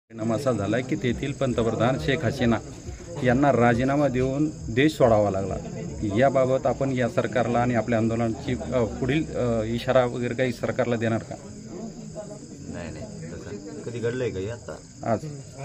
परिणाम असा झाला की तेथील पंतप्रधान शेख हसीना यांना राजीनामा देऊन देश सोडावा लागला। याबाबत आपण या सरकारला आणि आपल्या आंदोलनाची पुढील इशारा वगैरे काही सरकारला देणार का? नाही तसं कधी घडलंय का? आता आज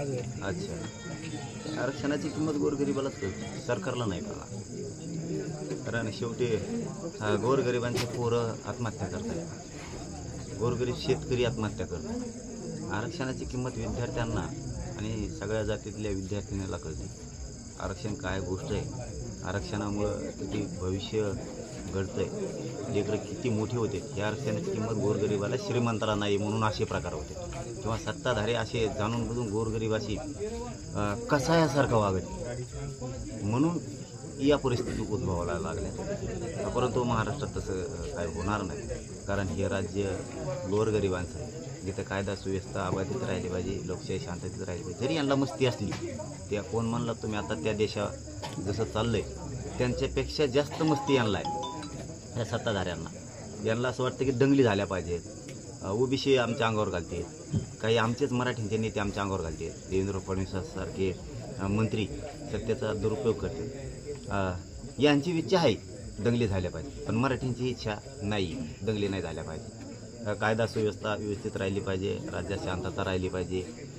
अच्छा, आरक्षणाची किंमत गोरगरिबालाच कळते, सरकारला नाही कळला। कारण शेवटी गोरगरिबांचे पोरं आत्महत्या करतात, गोरगरीब शेतकरी आत्महत्या करतात। आरक्षणाची किंमत विद्यार्थ्यांना आणि सगळ्या जातीतल्या विद्यार्थिनीला कळते। आरक्षण काय गोष्ट आहे, आरक्षणामुळं किती भविष्य घडतंय, लेकरं किती मोठे होते। या आरक्षणाची किंमत गोरगरिबाला श्रीमंताला नाही म्हणून असे प्रकार होते, किंवा सत्ताधारी असे जाणून बुजून गोरगरिबाशी कसायासारखं वागत, म्हणून या परिस्थितीत उद्भवायला लागल्या। परंतु महाराष्ट्रात तसं काय होणार नाही, कारण हे राज्य गोरगरिबांचं आहे, जिथे कायदा सुव्यवस्था अबाधित राहिली पाहिजे, लोकशाही शांततेत राहिली पाहिजे। जरी यांना मस्ती असली, त्या कोण म्हणला तुम्ही आता त्या देशा जसं चाललंय त्यांच्यापेक्षा जास्त मस्ती यांना आहे या सत्ताधाऱ्यांना। यांना असं वाटतं की दंगली झाल्या पाहिजेत, ओबीसी आमच्या अंगावर घालते, काही आमचेच मराठींचे नेते आमच्या अंगावर घालते, देवेंद्र फडणवीसांसारखे मंत्री सत्तेचा दुरुपयोग करते। यांची इच्छा आहे दंगली झाल्या पाहिजे, पण मराठींची इच्छा नाही, दंगली नाही झाल्या पाहिजे। कायदा सुव्यवस्था व्यवस्थित राहिली पाहिजे, राज्यात शांतता राहिली पाहिजे,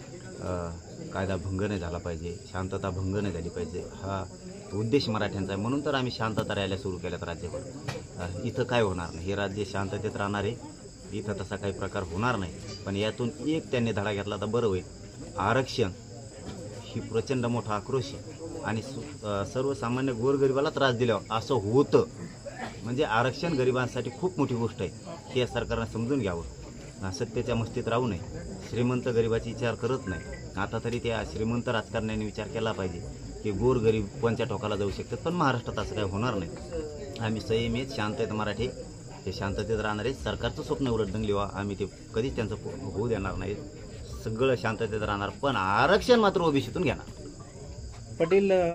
कायदा भंग नाही झाला पाहिजे, शांतता भंग नाही झाली पाहिजे, हा उद्देश मराठ्यांचा आहे। म्हणून तर आम्ही शांतता राहायला सुरू केल्यात राज्यावर। इथं काय होणार नाही, हे राज्य शांततेत राहणार आहे, इथं तसा काही प्रकार होणार नाही। पण यातून एक त्यांनी धडा घेतला तर बरं होईल। आरक्षण ही प्रचंड मोठा आक्रोश आहे आणि सर्वसामान्य गोरगरिबाला त्रास दिल्यावर असं होतं, म्हणजे आरक्षण गरिबांसाठी खूप मोठी गोष्ट आहे, हे या सरकारनं समजून घ्यावं। सत्तेच्या मस्तीत राहू नये, श्रीमंत गरिबाची विचार करत नाही। आता तरी त्या श्रीमंत राजकारण्यांनी विचार केला पाहिजे की गोरगरीब कोणत्या टोकाला जाऊ शकतात, पण महाराष्ट्रात असं काही होणार नाही। आम्ही संयमित शांत आहेत मराठी, हे शांततेत राहणार आहे। सरकारचं स्वप्न एवढं दंगली व्हा, आम्ही ते कधीच त्यांचं होऊ देणार नाही, सगळं शांततेत राहणार, पण आरक्षण मात्र ओबीसीतून घेणार। पटेल